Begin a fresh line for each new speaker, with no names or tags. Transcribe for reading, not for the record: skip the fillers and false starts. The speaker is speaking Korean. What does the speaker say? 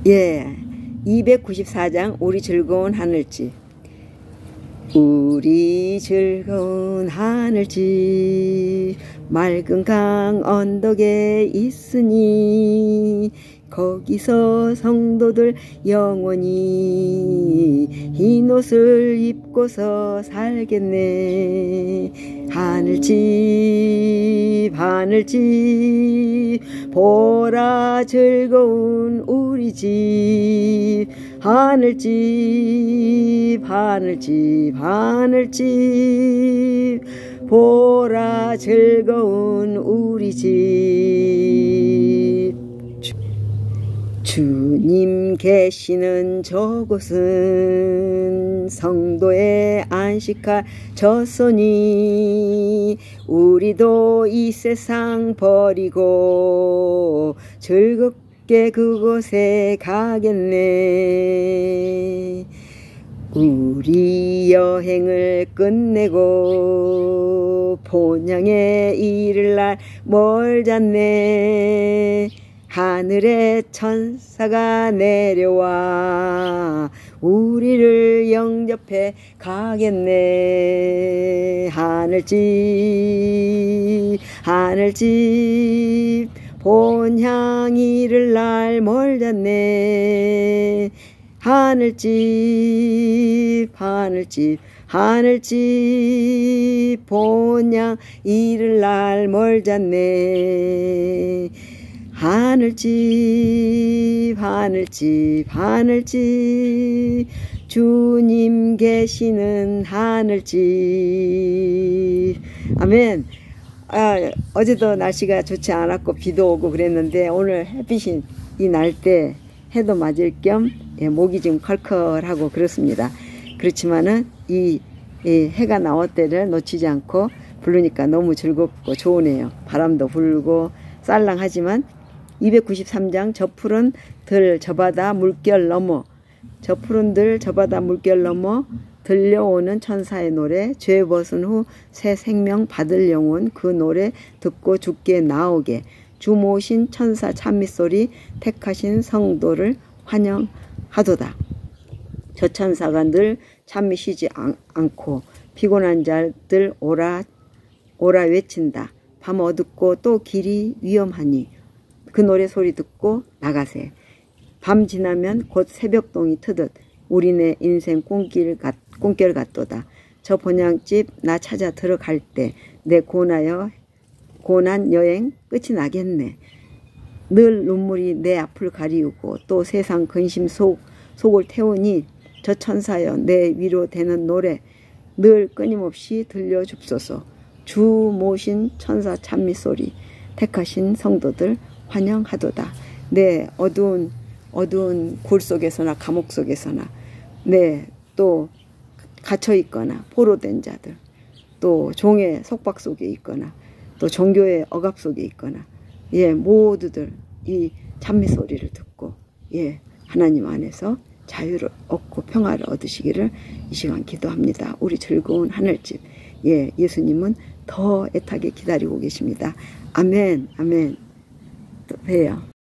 예, 294장 우리 즐거운 하늘집. 우리 즐거운 하늘집 맑은 강 언덕에 있으니 거기서 성도들 영원히 흰 옷을 입고서 살겠네. 하늘집 하늘집 보라 즐거운 우리 집. 하늘집 하늘집 하늘집 보라 즐거운 우리 집. 주님 계시는 저곳은 성도의 안식할 저소니 우리도 이 세상 버리고 즐겁게 그곳에 가겠네. 우리 여행을 끝내고 본향에 이를 날 멀잖네. 하늘에 천사가 내려와 우리를 영접해 가겠네. 하늘집 하늘집 본향 이를 날 멀잖네. 하늘집 하늘집 하늘집 본향 이를 날 멀잖네. 하늘집 하늘집 하늘집 주님 계시는 하늘집. 아멘. 어제도 날씨가 좋지 않았고 비도 오고 그랬는데 오늘 햇빛이 이 날 때 해도 맞을 겸 목이 좀 컬컬하고 그렇습니다. 그렇지만은 이 해가 나올 때를 놓치지 않고 부르니까 너무 즐겁고 좋으네요. 바람도 불고 쌀랑하지만 293장 저 푸른 들 저 바다 물결 넘어. 저 푸른 들 저 바다 물결 넘어 들려오는 천사의 노래. 죄 벗은 후 새 생명 받을 영혼 그 노래 듣고 주께 나오게. 주 모신 천사 찬미소리 택하신 성도를 환영하도다. 저 천사가 늘 잠이 쉬지 않고 피곤한 자들 오라 오라 외친다. 밤 어둡고 또 길이 위험하니 그 노래 소리 듣고 나가세. 밤 지나면 곧 새벽동이 트듯 우리네 인생 꿈결 같도다. 저 본향집 나 찾아 들어갈 때 내 고난 여행 끝이 나겠네. 늘 눈물이 내 앞을 가리우고 또 세상 근심 속을 태우니 저 천사여 내 위로 되는 노래 늘 끊임없이 들려줍소서. 주 모신 천사 찬미소리 택하신 성도들 환영하도다. 네, 어두운 굴 속에서나 감옥 속에서나 또 갇혀 있거나 포로된 자들, 또 종의 속박 속에 있거나 또 종교의 억압 속에 있거나 모두들 이 찬미 소리를 듣고 하나님 안에서 자유를 얻고 평화를 얻으시기를 이 시간 기도합니다. 우리 즐거운 하늘집. 예수님은 더 애타게 기다리고 계십니다. 아멘. 아멘. 또 봬요.